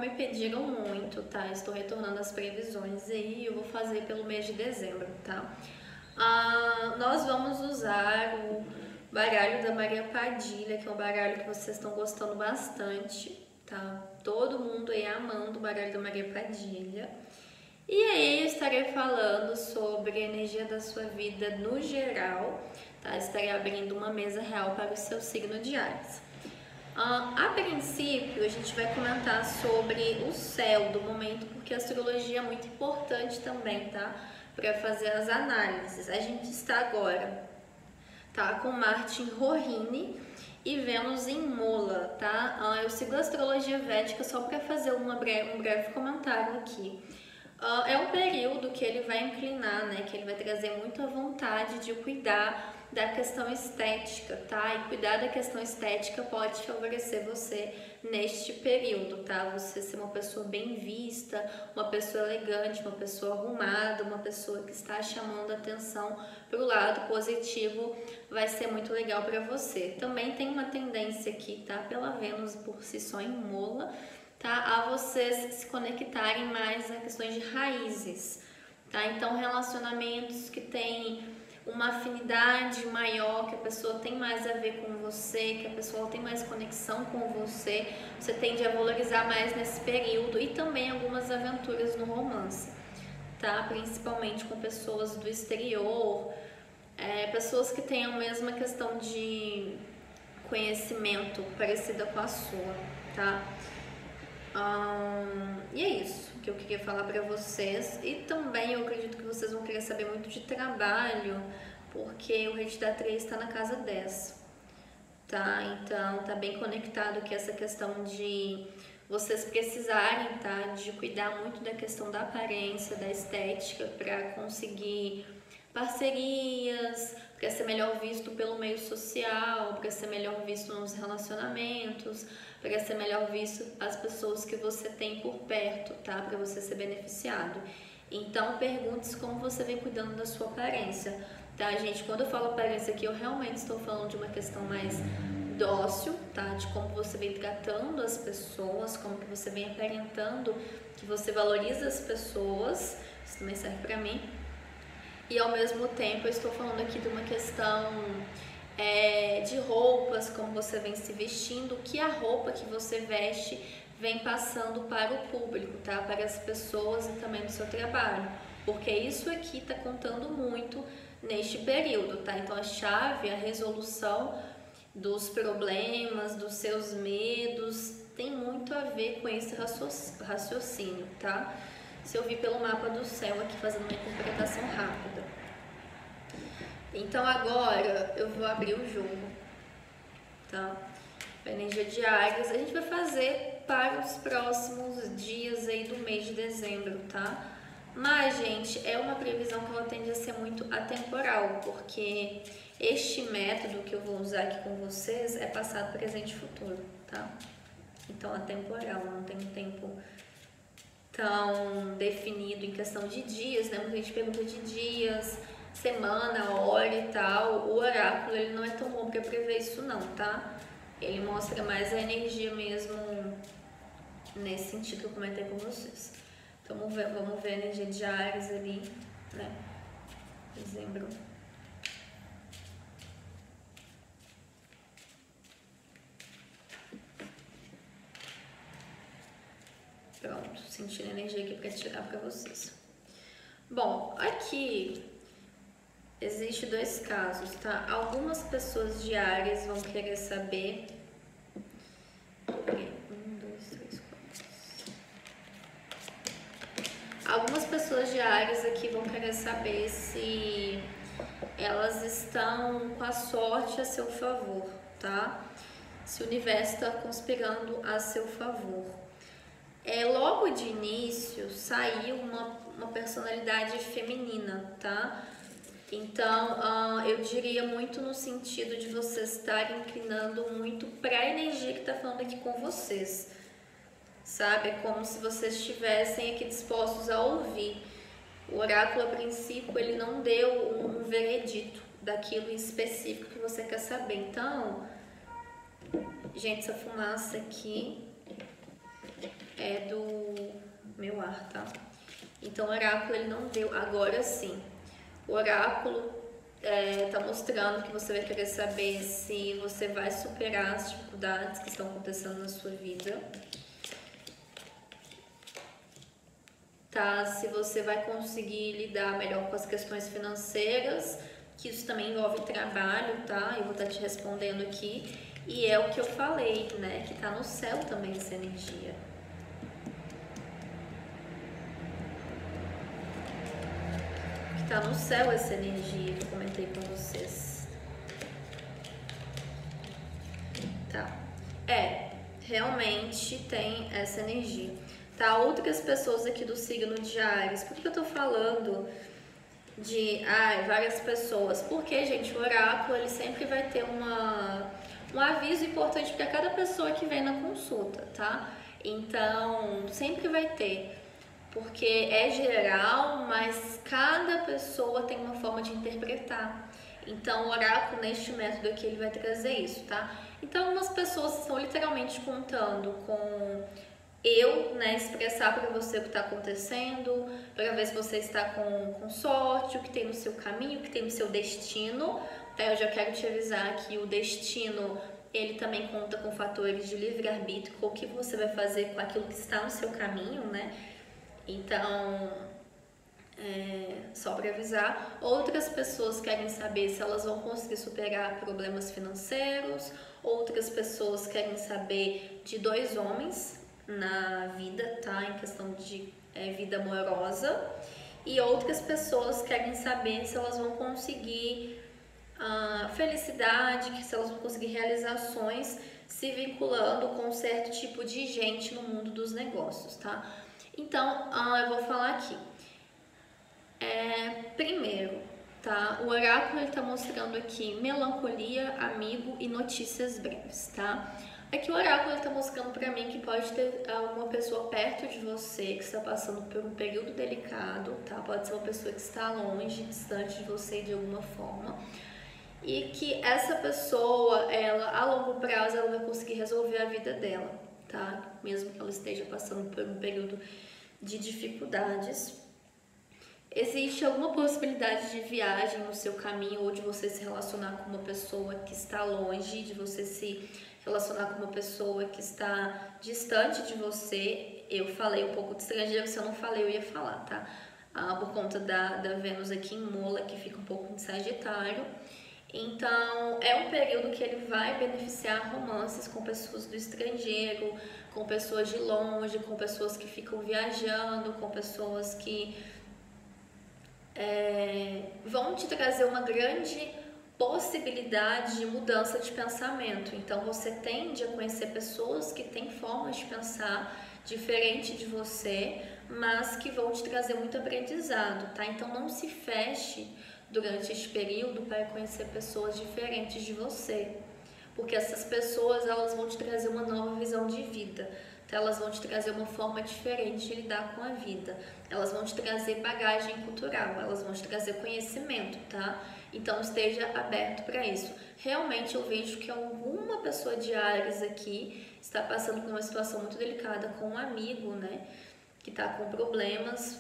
me pediram muito, tá? Estou retornando as previsões aí, eu vou fazer pelo mês de dezembro, tá? Nós vamos usar o baralho da Maria Padilha, que é um baralho que vocês estão gostando bastante, tá? Todo mundo aí amando o baralho da Maria Padilha. E aí eu estarei falando sobre a energia da sua vida no geral, tá? Estarei abrindo uma mesa real para o seu signo de Áries. A princípio, a gente vai comentar sobre o céu do momento, porque a astrologia é muito importante também, tá? Para fazer as análises. A gente está agora, tá? Com Marte em Rohini e Vênus em Mola, tá? Eu sigo a astrologia védica só para fazer um breve comentário aqui. É um período que ele vai inclinar, né? Que ele vai trazer muita vontade de cuidar da questão estética, tá? E cuidar da questão estética pode favorecer você neste período, tá? Você ser uma pessoa bem vista, uma pessoa elegante, uma pessoa arrumada, uma pessoa que está chamando atenção para o lado positivo, vai ser muito legal para você. Também tem uma tendência aqui, tá? Pela Vênus por si só em Mola, tá? A vocês se conectarem mais a questões de raízes, tá? Então, relacionamentos que têm uma afinidade maior, que a pessoa tem mais a ver com você, que a pessoa tem mais conexão com você, você tende a valorizar mais nesse período, e também algumas aventuras no romance, tá? Principalmente com pessoas do exterior, pessoas que têm a mesma questão de conhecimento parecida com a sua, tá? E é isso que eu queria falar pra vocês. E também eu acredito que vocês vão querer saber muito de trabalho, porque o Rei da 3 está na casa 10, tá? Então tá bem conectado aqui essa questão de vocês precisarem, tá? De cuidar muito da questão da aparência, da estética, para conseguir parcerias, para ser melhor visto pelo meio social, para ser melhor visto nos relacionamentos, para ser melhor visto as pessoas que você tem por perto, tá? Para você ser beneficiado. Então, pergunte-se como você vem cuidando da sua aparência, tá, gente? Quando eu falo aparência aqui, eu realmente estou falando de uma questão mais dócil, tá? De como você vem tratando as pessoas, como que você vem aparentando que você valoriza as pessoas. Isso também serve para mim. E ao mesmo tempo eu estou falando aqui de uma questão de roupas, como você vem se vestindo, que a roupa que você veste vem passando para o público, tá? Para as pessoas e também no seu trabalho, porque isso aqui está contando muito neste período, tá? Então a chave, a resolução dos problemas, dos seus medos, tem muito a ver com esse raciocínio, tá? Se eu vi pelo mapa do céu aqui fazendo uma interpretação rápida. Então agora eu vou abrir o jogo, tá? A energia de Áries a gente vai fazer para os próximos dias aí do mês de dezembro, tá? Mas, gente, é uma previsão que ela tende a ser muito atemporal, porque este método que eu vou usar aqui com vocês é passado, presente e futuro, tá? Então, atemporal, não tem um tempo tão definido em questão de dias, né? Muita gente pergunta de dias, semana, hora e tal. O oráculo, ele não é tão bom para prever isso não, tá? Ele mostra mais a energia mesmo nesse sentido que eu comentei com vocês. Então vamos ver a energia de Áries ali, né? Dezembro. Pronto, sentindo a energia aqui para tirar para vocês. Bom, aqui existe dois casos, tá? Algumas pessoas de Áries vão querer saber. Algumas pessoas de Áries aqui vão querer saber se elas estão com a sorte a seu favor, tá? Se o universo está conspirando a seu favor. Logo de início saiu uma personalidade feminina, tá? Então, eu diria muito no sentido de vocês estarem inclinando muito para a energia que está falando aqui com vocês, sabe? É como se vocês estivessem aqui dispostos a ouvir. O oráculo, a princípio, ele não deu um veredito daquilo em específico que você quer saber. Então, gente, essa fumaça aqui é do meu ar, tá? Então o oráculo ele não deu, agora sim. O oráculo tá mostrando que você vai querer saber se você vai superar as dificuldades que estão acontecendo na sua vida. Tá? Se você vai conseguir lidar melhor com as questões financeiras, que isso também envolve trabalho, tá? Eu vou estar te respondendo aqui. E é o que eu falei, né? Que tá no céu também essa energia. Que tá no céu essa energia que eu comentei com vocês. Tá? Realmente tem essa energia. Tá? Outras pessoas aqui do signo de Áries. Por que eu tô falando de várias pessoas? Porque, gente, o oráculo ele sempre vai ter um aviso importante para cada pessoa que vem na consulta, tá? Então, sempre vai ter. Porque é geral, mas cada pessoa tem uma forma de interpretar. Então, o oráculo, neste método aqui, ele vai trazer isso, tá? Então, algumas pessoas estão literalmente contando com eu, né, expressar para você o que está acontecendo, para ver se você está com sorte, o que tem no seu caminho, o que tem no seu destino. Tá? Eu já quero te avisar que o destino, ele também conta com fatores de livre-arbítrio, o que você vai fazer com aquilo que está no seu caminho, né? Então, só para avisar, outras pessoas querem saber se elas vão conseguir superar problemas financeiros, outras pessoas querem saber de 2 homens na vida, tá? Em questão de vida amorosa, e outras pessoas querem saber se elas vão conseguir felicidade, se elas vão conseguir realizações se vinculando com um certo tipo de gente no mundo dos negócios, tá? Então, eu vou falar aqui. Primeiro, tá? O oráculo está mostrando aqui melancolia, amigo e notícias breves, tá? Aqui o oráculo está mostrando para mim que pode ter uma pessoa perto de você que está passando por um período delicado, tá? Pode ser uma pessoa que está longe, distante de você de alguma forma. E que essa pessoa, ela a longo prazo, ela vai conseguir resolver a vida dela, tá? Mesmo que ela esteja passando por um período de dificuldades. Existe alguma possibilidade de viagem no seu caminho ou de você se relacionar com uma pessoa que está longe, de você se relacionar com uma pessoa que está distante de você. Eu falei um pouco de estrangeiro, se eu não falei eu ia falar, tá? Por conta da Vênus aqui em Mola, que fica um pouco em Sagitário. Então, é um período que ele vai beneficiar romances com pessoas do estrangeiro, com pessoas de longe, com pessoas que ficam viajando, com pessoas que vão te trazer uma grande possibilidade de mudança de pensamento. Então, você tende a conhecer pessoas que têm formas de pensar diferente de você, mas que vão te trazer muito aprendizado, tá? Então, não se feche durante este período para conhecer pessoas diferentes de você, porque essas pessoas, elas vão te trazer uma nova visão de vida. Elas vão te trazer uma forma diferente de lidar com a vida. Elas vão te trazer bagagem cultural, elas vão te trazer conhecimento, tá? Então esteja aberto para isso. Realmente eu vejo que alguma pessoa de Áries aqui está passando por uma situação muito delicada com um amigo, né? Que está com problemas.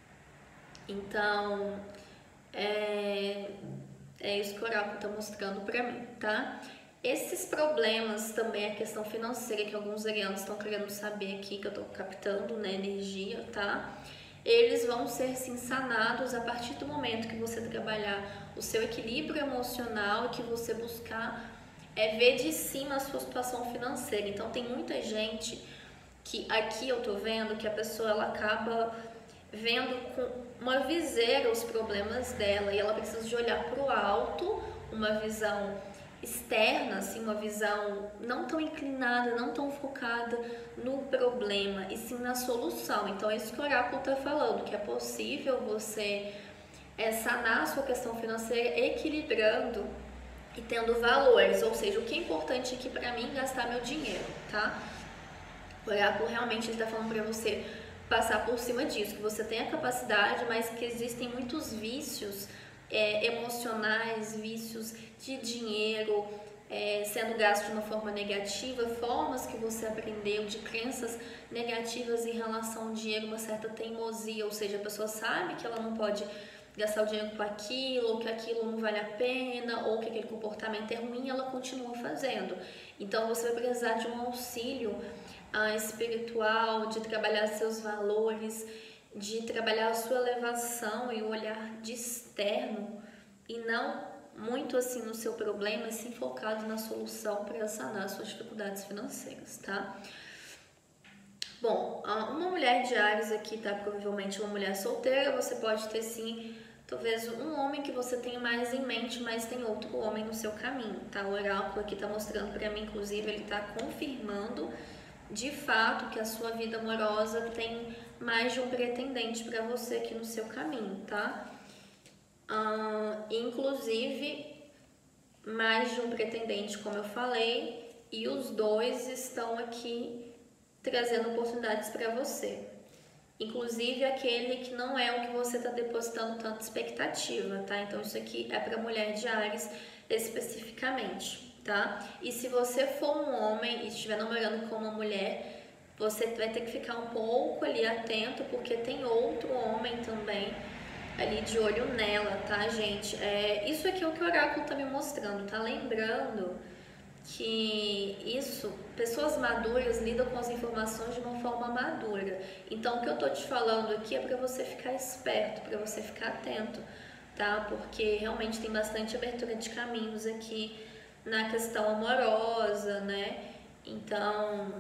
Então, é isso que o oráculo está mostrando para mim, tá? Esses problemas também, a questão financeira que alguns arianos estão querendo saber aqui, que eu estou captando, né, energia, tá? Eles vão ser sim sanados a partir do momento que você trabalhar o seu equilíbrio emocional e que você buscar ver de cima a sua situação financeira. Então tem muita gente que aqui eu tô vendo que a pessoa ela acaba vendo com uma viseira os problemas dela e ela precisa de olhar para o alto, uma visão externa, assim, uma visão não tão inclinada, não tão focada no problema, e sim na solução. Então é isso que o oráculo está falando, que é possível você sanar a sua questão financeira equilibrando e tendo valores, ou seja, o que é importante aqui para mim é gastar meu dinheiro, tá? O oráculo realmente está falando para você passar por cima disso, que você tem a capacidade, mas que existem muitos vícios emocionais, vícios de dinheiro, sendo gasto de uma forma negativa, formas que você aprendeu de crenças negativas em relação ao dinheiro, uma certa teimosia, ou seja, a pessoa sabe que ela não pode gastar o dinheiro com aquilo, ou que aquilo não vale a pena, ou que aquele comportamento é ruim, ela continua fazendo. Então você vai precisar de um auxílio espiritual, de trabalhar seus valores, de trabalhar a sua elevação e o olhar de externo, e não muito assim no seu problema, e sim focado na solução para sanar suas dificuldades financeiras, tá? Bom, uma mulher de Áries aqui, tá? Provavelmente uma mulher solteira, você pode ter sim, talvez um homem que você tenha mais em mente, mas tem outro homem no seu caminho, tá? O oráculo aqui tá mostrando para mim, inclusive, ele tá confirmando de fato que a sua vida amorosa tem mais de um pretendente para você aqui no seu caminho, tá? Inclusive mais de um pretendente, como eu falei, e os dois estão aqui trazendo oportunidades para você. Inclusive aquele que não é o que você está depositando tanta expectativa, tá? Então isso aqui é para mulher de Áries especificamente, tá? E se você for um homem e estiver namorando com uma mulher, você vai ter que ficar um pouco ali atento, porque tem outro homem também ali de olho nela, tá, gente? Isso aqui é o que o oráculo tá me mostrando, tá? Lembrando que pessoas maduras lidam com as informações de uma forma madura. Então, o que eu tô te falando aqui é para você ficar esperto, para você ficar atento, tá? Porque realmente tem bastante abertura de caminhos aqui na questão amorosa, né? Então,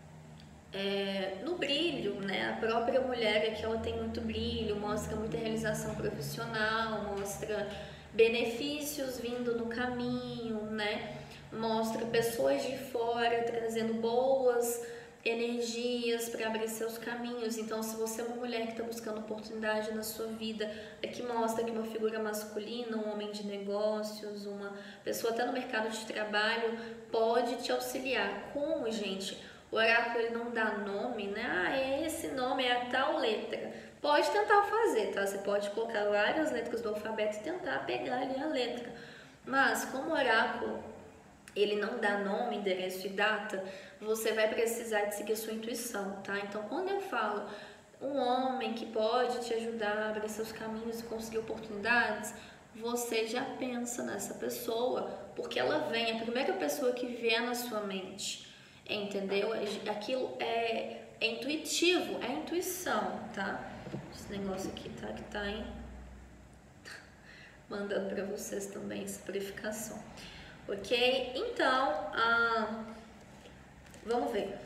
no brilho, né? A própria mulher aqui, ela tem muito brilho, mostra muita realização profissional, mostra benefícios vindo no caminho, né? Mostra pessoas de fora trazendo boas energias para abrir seus caminhos. Então, se você é uma mulher que está buscando oportunidade na sua vida, aqui mostra que uma figura masculina, um homem de negócios, uma pessoa até no mercado de trabalho, pode te auxiliar. Como, gente? O oráculo ele não dá nome, né? Esse nome é a tal letra. Pode tentar fazer, tá? Você pode colocar várias letras do alfabeto e tentar pegar ali a letra. Mas, como o oráculo ele não dá nome, endereço e data, você vai precisar de seguir a sua intuição, tá? Então, quando eu falo um homem que pode te ajudar a abrir seus caminhos e conseguir oportunidades, você já pensa nessa pessoa, porque ela vem, a primeira pessoa que vier na sua mente, entendeu? Aquilo é intuitivo, é intuição, tá? Esse negócio aqui, tá? Que tá mandando para vocês também essa purificação. Ok? Então, vamos ver.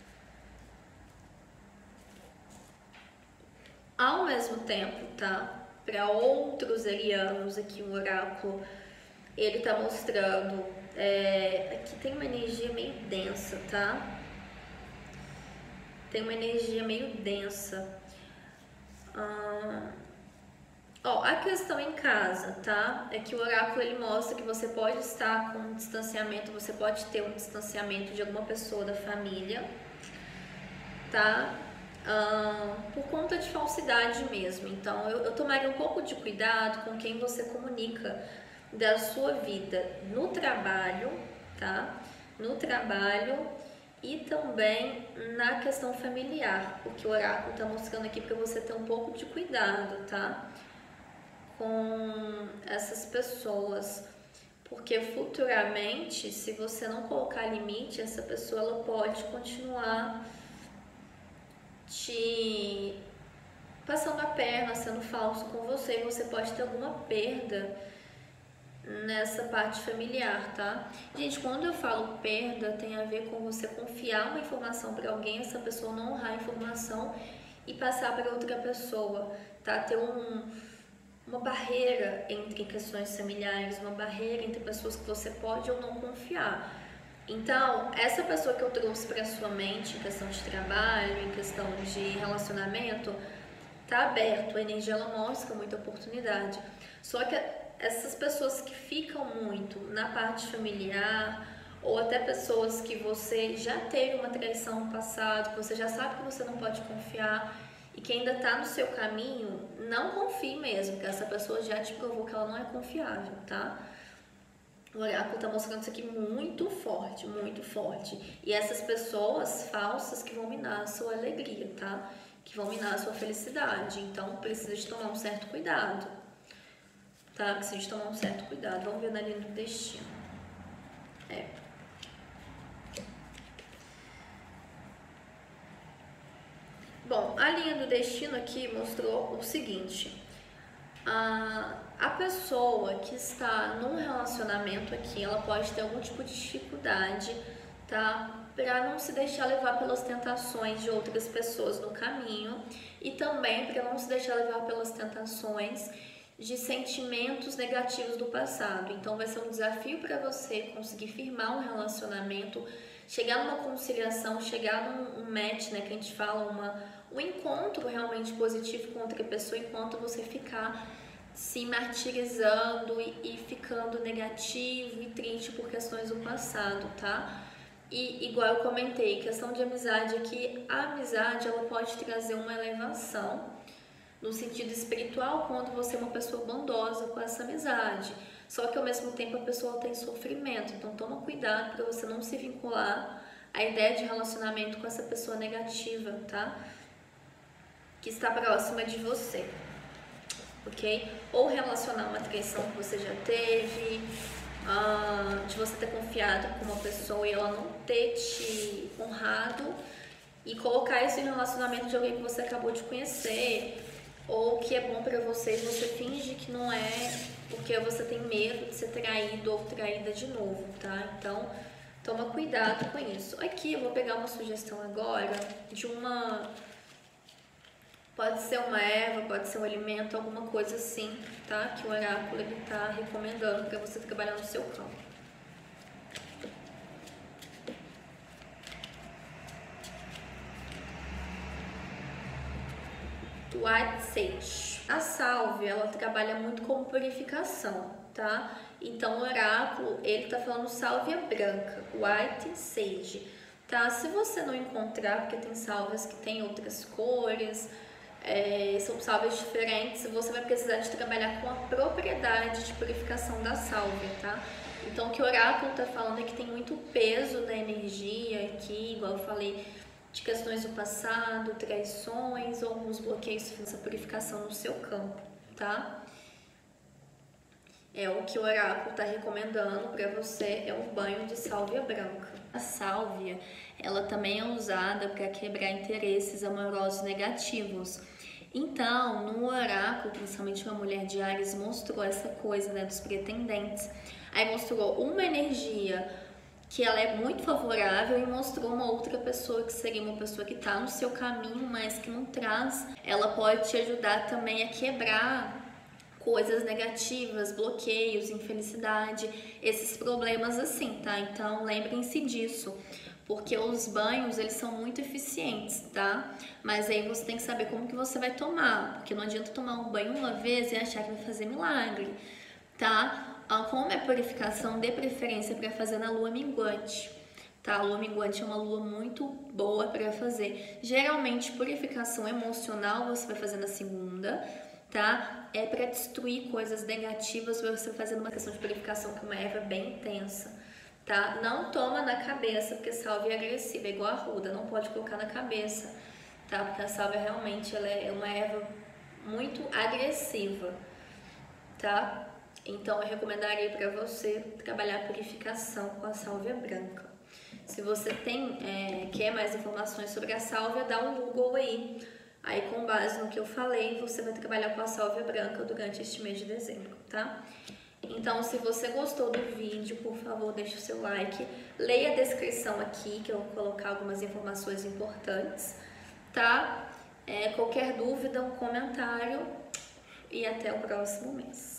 Ao mesmo tempo, tá? Para outros arianos aqui, o oráculo, ele tá mostrando, aqui tem uma energia meio densa, tá? Tem uma energia meio densa. A questão em casa, tá? É que o oráculo ele mostra que você pode estar com um distanciamento, você pode ter um distanciamento de alguma pessoa da família, tá? Por conta de falsidade mesmo. Então, eu tomaria um pouco de cuidado com quem você comunica da sua vida no trabalho, tá? No trabalho e também na questão familiar, porque o oráculo tá mostrando aqui para você ter um pouco de cuidado, tá? Com essas pessoas, porque futuramente, se você não colocar limite, essa pessoa ela pode continuar te passando a perna, sendo falso com você, e você pode ter alguma perda nessa parte familiar, tá? Gente, quando eu falo perda, tem a ver com você confiar uma informação para alguém, essa pessoa não honrar a informação e passar para outra pessoa, tá? Ter uma barreira entre questões familiares, uma barreira entre pessoas que você pode ou não confiar. Então, essa pessoa que eu trouxe para sua mente, em questão de trabalho, em questão de relacionamento, tá aberto, a energia ela mostra muita oportunidade. Só que essas pessoas que ficam muito na parte familiar, ou até pessoas que você já teve uma traição no passado, que você já sabe que você não pode confiar, e que ainda está no seu caminho, não confie mesmo, porque essa pessoa já te provou que ela não é confiável, tá? O oráculo está mostrando isso aqui muito forte, muito forte. E essas pessoas falsas que vão minar a sua alegria, tá? Que vão minar a sua felicidade. Então, precisa de tomar um certo cuidado, tá? Precisa de tomar um certo cuidado. Vamos ver na linha do destino. Bom, a linha do destino aqui mostrou o seguinte. A pessoa que está num relacionamento aqui, ela pode ter algum tipo de dificuldade, tá? Para não se deixar levar pelas tentações de outras pessoas no caminho e também para não se deixar levar pelas tentações de sentimentos negativos do passado. Então vai ser um desafio para você conseguir firmar um relacionamento, chegar numa conciliação, chegar num match, né, que a gente fala, um encontro realmente positivo com outra pessoa, enquanto você ficar se martirizando e ficando negativo e triste por questões do passado, tá? E igual eu comentei, questão de amizade aqui, a amizade ela pode trazer uma elevação no sentido espiritual quando você é uma pessoa bondosa com essa amizade. Só que ao mesmo tempo a pessoa tem sofrimento, então toma cuidado para você não se vincular à ideia de relacionamento com essa pessoa negativa, tá? Que está próxima de você, ok? Ou relacionar uma traição que você já teve, de você ter confiado com uma pessoa e ela não ter te honrado e colocar isso em relacionamento de alguém que você acabou de conhecer ou que é bom pra você e você finge que não é porque você tem medo de ser traído ou traída de novo, tá? Então, toma cuidado com isso. Aqui eu vou pegar uma sugestão agora de pode ser uma erva, pode ser um alimento, alguma coisa assim, tá? Que o oráculo ele tá recomendando para você trabalhar no seu campo. White Sage. A sálvia, ela trabalha muito como purificação, tá? Então, o oráculo, ele tá falando sálvia branca, White Sage, tá? Se você não encontrar, porque tem sálvias que tem outras cores, são sálvias diferentes, você vai precisar de trabalhar com a propriedade de purificação da sálvia, tá? Então, o que o oráculo tá falando é que tem muito peso da energia aqui, igual eu falei, de questões do passado, traições ou alguns bloqueios nessa purificação no seu campo, tá? O que o oráculo está recomendando para você é um banho de sálvia branca. A sálvia, ela também é usada para quebrar interesses amorosos negativos. Então, no oráculo, principalmente uma mulher de Áries mostrou essa coisa, né, dos pretendentes. Aí mostrou uma energia que ela é muito favorável e mostrou uma outra pessoa que seria uma pessoa que está no seu caminho, mas que não traz. Ela pode te ajudar também a quebrar coisas negativas, bloqueios, infelicidade, esses problemas assim, tá? Então lembrem-se disso, porque os banhos eles são muito eficientes, tá? Mas aí você tem que saber como que você vai tomar, porque não adianta tomar um banho uma vez e achar que vai fazer milagre, tá? Como é purificação, dê preferência para fazer na lua minguante, tá? A lua minguante é uma lua muito boa para fazer. Geralmente, purificação emocional você vai fazer na segunda, tá? É para destruir coisas negativas, você vai fazendo uma questão de purificação que é uma erva bem intensa, tá? Não toma na cabeça, porque sálvia é agressiva, é igual a ruda, não pode colocar na cabeça, tá? Porque a sálvia realmente ela é uma erva muito agressiva, tá? Então, eu recomendaria para você trabalhar a purificação com a sálvia branca. Se você quer mais informações sobre a sálvia, dá um Google aí. Aí, com base no que eu falei, você vai trabalhar com a sálvia branca durante este mês de dezembro, tá? Então, se você gostou do vídeo, por favor, deixe o seu like. Leia a descrição aqui, que eu vou colocar algumas informações importantes, tá? Qualquer dúvida, um comentário e até o próximo mês.